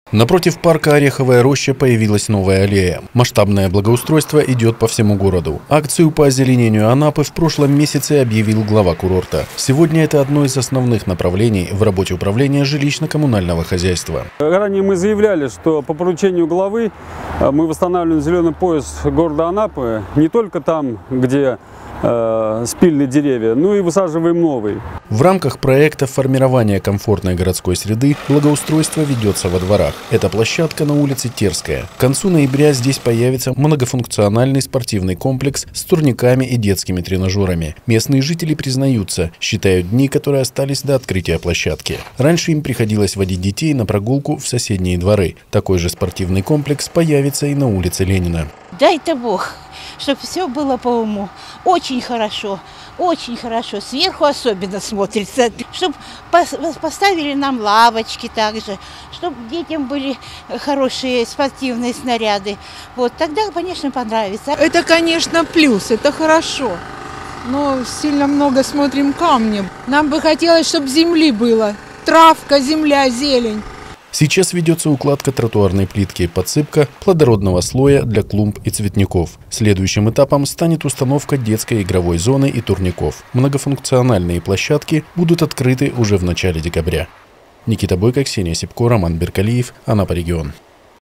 Напротив парка «Ореховая роща» появилась новая аллея. Масштабное благоустройство идет по всему городу. Акцию по озеленению Анапы в прошлом месяце объявил глава курорта. Сегодня это одно из основных направлений в работе управления жилищно-коммунального хозяйства. Ранее мы заявляли, что по поручению главы мы восстанавливаем зеленый пояс города Анапы не только там, где спильные деревья, но и высаживаем новые. В рамках проекта формирования комфортной городской среды благоустройство ведется во дворах. Это площадка на улице Терская. К концу ноября здесь появится многофункциональный спортивный комплекс с турниками и детскими тренажерами. Местные жители признаются, считают дни, которые остались до открытия площадки. Раньше им приходилось водить детей на прогулку в соседние дворы. Такой же спортивный комплекс появится и на улице Ленина. Дай-то Бог, чтобы все было по уму. Очень хорошо, сверху особенно смотрится. Чтобы поставили нам лавочки также, чтобы детям были хорошие спортивные снаряды. Вот, тогда, конечно, понравится. Это, конечно, плюс, это хорошо. Но сильно много смотрим камнем. Нам бы хотелось, чтобы земли было. Травка, земля, зелень. Сейчас ведется укладка тротуарной плитки и подсыпка плодородного слоя для клумб и цветников. Следующим этапом станет установка детской игровой зоны и турников. Многофункциональные площадки будут открыты уже в начале декабря. Никита Бойко, Ксения Сипко, Роман Беркалиев, Анапа регион.